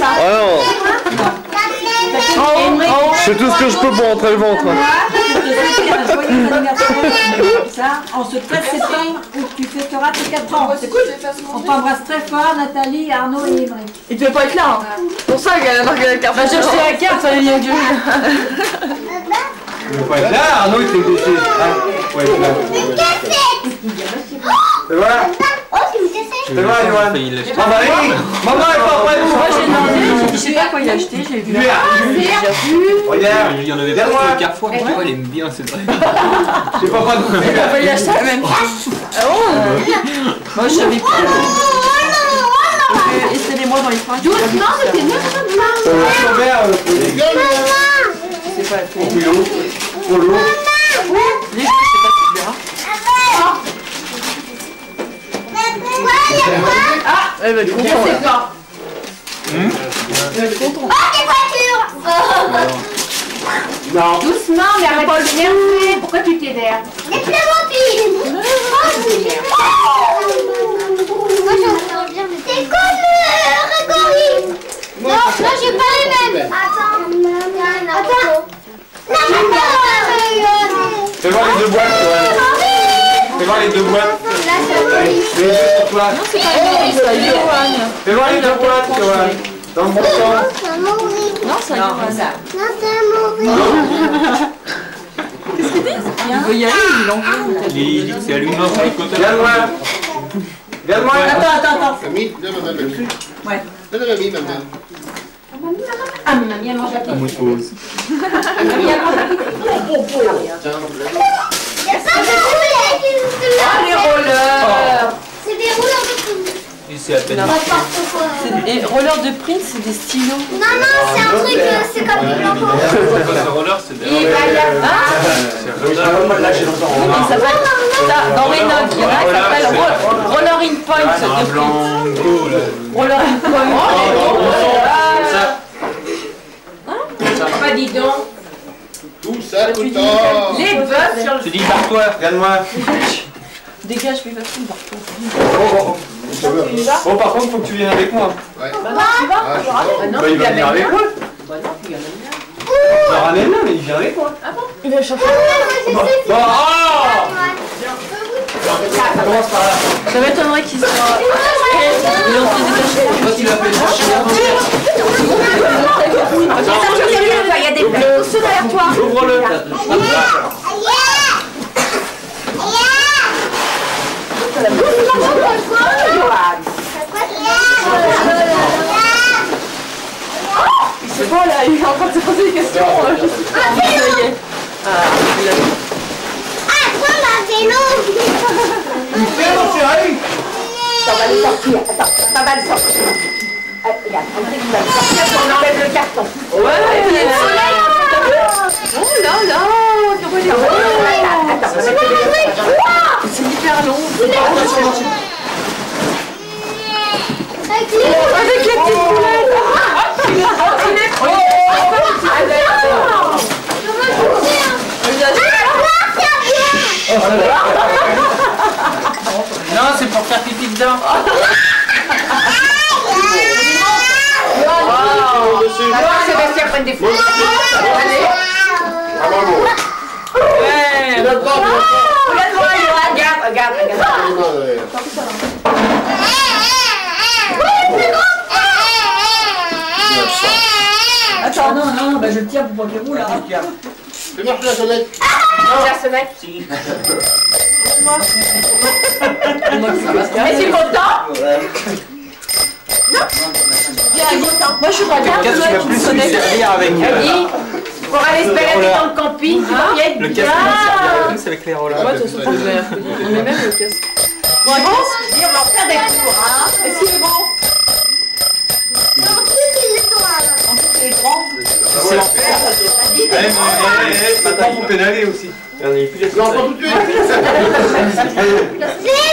ça. Ah non. C'est tout ce que je peux pour rentrer le ventre. En ce 13 septembre où tu fêteras tes 4 ans. C'est cool. On t'embrasse très fort, Nathalie, Arnaud et Émeric. Il devait pas être là. C'est pour ça qu'elle a marqué la carte. Bah, j'ai acheté la carte, ça allait bien que je. Il faut pas être là, Arnaud il s'est blessé. Faut être là. Et voilà. Oh, c'est une cassette. Et voilà, Johan. Maman, maman elle part prête. Moi j'ai demandé, je sais pas quoi il a acheté, j'ai vu. Regarde. Il y en avait pas sur le Carrefour. Elle aime bien, c'est vrai. J'ai pas de bouffer. Il a failli acheter la même chose. Ah bon. Moi je savais pas. Essayez-moi dans les fringues. Doucement, mais t'es neuf. C'est pas la Pour l'eau. Pour l'eau. Les jeux, c'est pas tout bien. Ah, elle va être contente. Elle va être contente. Oh, des voitures. Non. Doucement, mais arrête pas de t'énerver. Pourquoi tu t'énerves? Les Playmobil. C'est comme Grégory. Non, non, j'ai pas les mêmes. Attends. Non, j'ai pas Fais voir les deux boîtes, Johan. Fais voir les deux boîtes. Allez, mets les deux sur toi. Non, c'est pas une ça y est, Johan. Fais voir les deux boîtes, Johan. Dans le bon sens. Non, ça y est, Johan. Non, c'est mourir. Qu'est-ce qu'il dit? Il veut y aller, il en veut. Il dit que c'est à lui sur le côté. Viens-moi. Viens-moi. Attends. Mamie, viens, madame. Ouais. Viens, mamie, maman. Ah, mais mamie, elle mange la petite. Moi, je pose. Mamie, elle mange la petite. Il y a pas de roulette. Ah, les rollers. C'est des rouleurs de tout. Et c'est à peine. N'importe quoi. Et rollers de print, c'est des stylos. Non, c'est un truc, c'est comme une lampe. Ce roller, c'est des. Ah, il s'appelle ça, dans mes notes, il y en a qui s'appelle Roller in Point de print. Roller in Point. Pas dis donc. Tout ça, tout le temps. Les bœufs sur le... Tu dis par toi. Regarde-moi. Dégage, fais facile, partout. Bon, par contre, faut que tu viennes avec moi. Ouais. Bah non, tu vas, tu vas. Bah, il va venir avec moi. Il ramène là, mais il vient avec moi. Il va chercher. Bon, oh! Commence par là. Ça m'étonnerait qu'il soit. Il est en train de détacher. Toi, tu l'as fait chercher. Il y a des bleus, ceux derrière toi. Ouvre-le. C'est bon là, il est en train de se poser des questions. Ça y est. Ah, prends la vélo. Fais mon chéri. Ça va le sortir. Attends, ça va le sortir. Regarde, on sait qu'il va le sortir si on enlève le carton. Ouais, il y a le soleil. Oh là là, comment il est beau. Attends, C'est hyper long. avec Avec les petites boulettes. Il est pro. Non, c'est pour faire pipi dedans. Sébastien prenne des photos. Ouais. Regarde-moi, Johan. Regarde. Attends, non, bah je le tiens pour pas qu'il roule là. Fais marcher la sonnette. La sonnette. Mais c'est content. Moi je suis pas bien. Qu'est-ce que tu vas plus lui servir avec Pour aller se balader dans le camping, tu vas bien être le bien. casque? Il servira plus avec les rollers. Ouais, de toute façon, je vais on met même le casque. Bon, on va faire des cours, hein. Est-ce qu'il est bon? Maintenant, faut pédaler aussi. Il y en a plus. Non, pas tout de suite.